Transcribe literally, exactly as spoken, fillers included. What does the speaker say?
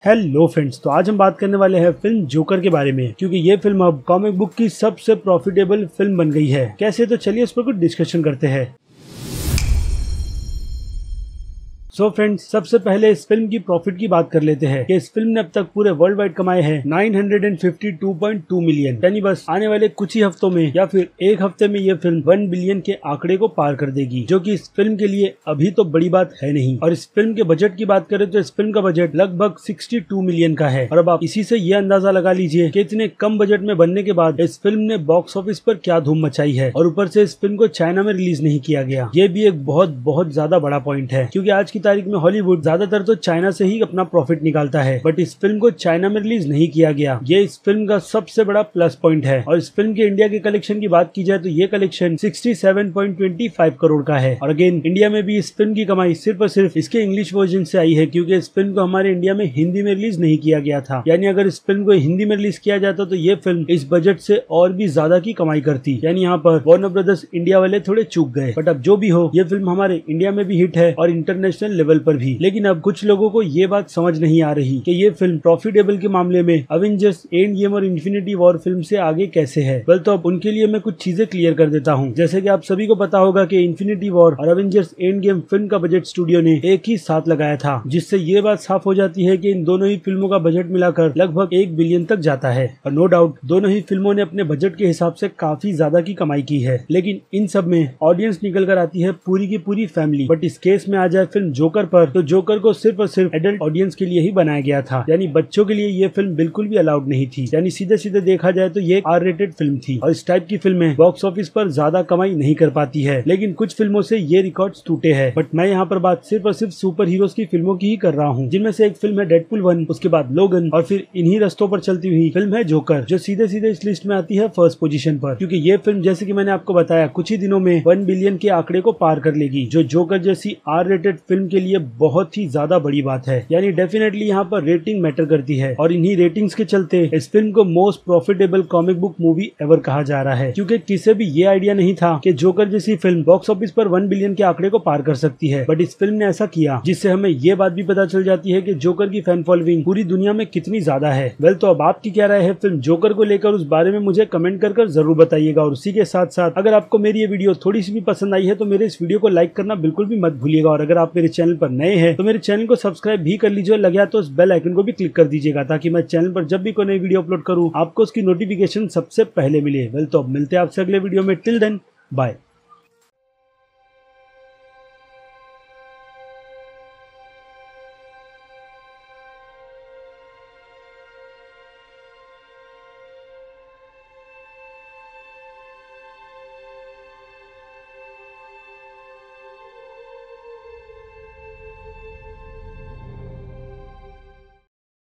Hello friends, तो आज हम बात करने वाले हैं फिल्म जोकर के बारे में, क्योंकि ये फिल्म अब कॉमिक बुक की सबसे प्रॉफिटेबल फिल्म बन गई है। कैसे, तो चलिए इस पर कुछ डिस्कशन करते हैं। सो so फ्रेंड्स, सबसे पहले इस फिल्म की प्रॉफिट की बात कर लेते हैं कि इस फिल्म ने अब तक पूरे वर्ल्ड वाइड कमाए हैं नौ सौ बावन पॉइंट दो मिलियन। यानी बस आने वाले कुछ ही हफ्तों में या फिर एक हफ्ते में ये फिल्म वन बिलियन के आंकड़े को पार कर देगी, जो कि इस फिल्म के लिए अभी तो बड़ी बात है नहीं। और इस फिल्म के बजट की बात करें तो इस फिल्म का बजट लगभग बासठ मिलियन का है। और अब आप इसी से ये अंदाजा लगा लीजिए कि इतने कम बजट में बनने के बाद इस फिल्म ने बॉक्स ऑफिस पर क्या धूम मचाई है। और ऊपर से इस फिल्म को चाइना में रिलीज नहीं किया गया, ये भी एक बहुत बहुत ज्यादा बड़ा पॉइंट है, क्योंकि आज की तारीख में हॉलीवुड ज्यादातर तो चाइना से ही अपना प्रॉफिट निकालता है। बट इस फिल्म को चाइना में रिलीज नहीं किया गया, ये इस फिल्म का सबसे बड़ा प्लस पॉइंट है। और इस फिल्म के इंडिया के कलेक्शन की बात की जाए तो ये कलेक्शन सड़सठ पॉइंट दो पाँच करोड़ का है। और अगेन, इंडिया में भी इस फिल्म की कमाई सिर्फ और सिर्फ इसके इंग्लिश वर्जन से आई है, क्योंकि इस फिल्म को हमारे इंडिया में हिंदी में रिलीज नहीं किया गया था। यानी अगर इस फिल्म को हिंदी में रिलीज किया जाता तो ये फिल्म इस बजट से और भी ज्यादा की कमाई करती। यानी यहाँ पर वार्नर ब्रदर्स इंडिया वाले थोड़े चूक गए। बट अब जो भी हो, ये फिल्म हमारे इंडिया में भी हिट है और इंटरनेशनल लेवल पर भी। लेकिन अब कुछ लोगों को ये बात समझ नहीं आ रही कि ये फिल्म प्रॉफिटेबल के मामले में अवेंजर्स एंड गेम और इन्फिनिटी वॉर फिल्म से आगे कैसे है। वेल, तो अब उनके लिए मैं कुछ चीजें क्लियर कर देता हूँ। जैसे कि आप सभी को पता होगा कि इन्फिनिटी वॉर और अवेंजर्स एंड गेम फिल्म का बजट स्टूडियो ने एक ही साथ लगाया था, जिससे ये बात साफ हो जाती है कि इन दोनों ही फिल्मों का बजट मिलाकर लगभग एक बिलियन तक जाता है। और नो डाउट दोनों ही फिल्मों ने अपने बजट के हिसाब से काफी ज्यादा की कमाई की है। लेकिन इन सब में ऑडियंस निकल कर आती है पूरी की पूरी फैमिली। बट इस केस में आ जाए फिल्म जोकर पर, तो जोकर को सिर्फ और सिर्फ एडल्ट ऑडियंस के लिए ही बनाया गया था। यानी बच्चों के लिए ये फिल्म बिल्कुल भी अलाउड नहीं थी। यानी सीधे सीधे देखा जाए तो ये आर रेटेड फिल्म थी। और इस टाइप की फिल्में बॉक्स ऑफिस पर ज्यादा कमाई नहीं कर पाती है, लेकिन कुछ फिल्मों से ये रिकॉर्ड्स टूटे हैं। बट मैं यहाँ पर बात सिर्फ और सिर्फ सुपर हीरोज की फिल्मों की ही कर रहा हूँ, जिनमें से एक फिल्म है डेडपुल वन, उसके बाद लोगन, और फिर इन्हीं रस्तों पर चलती हुई फिल्म है जोकर, जो सीधे सीधे इस लिस्ट में आती है फर्स्ट पोजीशन पर। क्योंकि ये फिल्म, जैसे कि मैंने आपको बताया, कुछ ही दिनों में वन बिलियन के आंकड़े को पार कर लेगी, जो जोकर जैसी आर रेटेड फिल्म के लिए बहुत ही ज्यादा बड़ी बात है। यानी डेफिनेटली यहाँ पर रेटिंग मैटर करती है। और इन्हीं रेटिंग्स के चलते इस फिल्म को most profitable comic book movie ever कहा जा रहा है। क्योंकि किसे भी ये आइडिया नहीं था कि जोकर जैसी फिल्म बॉक्स ऑफिस पर वन बिलियन के आंकड़े को पार कर सकती है। बट इस फिल्म ने ऐसा किया, जिससे हमें ये बात भी पता चल जाती है कि जोकर की फैन फॉलोइंग पूरी दुनिया में कितनी ज्यादा है। वेल, तो अब आपकी क्या राय है फिल्म जोकर को लेकर, उस बारे में मुझे कमेंट कर कर जरूर बताइएगा। और उसी के साथ साथ अगर आपको मेरी ये वीडियो थोड़ी सी भी पसंद आई है तो मेरे इस वीडियो को लाइक करना बिल्कुल भी मत भूलिएगा। और अगर आप मेरे चैनल पर नए हैं तो मेरे चैनल को सब्सक्राइब भी कर लीजिए। लगे तो उस बेल आइकन को भी क्लिक कर दीजिएगा, ताकि मैं चैनल पर जब भी कोई नई वीडियो अपलोड करूं आपको उसकी नोटिफिकेशन सबसे पहले मिले। वेल, तो अब मिलते हैं आपसे अगले वीडियो में। Till then, bye.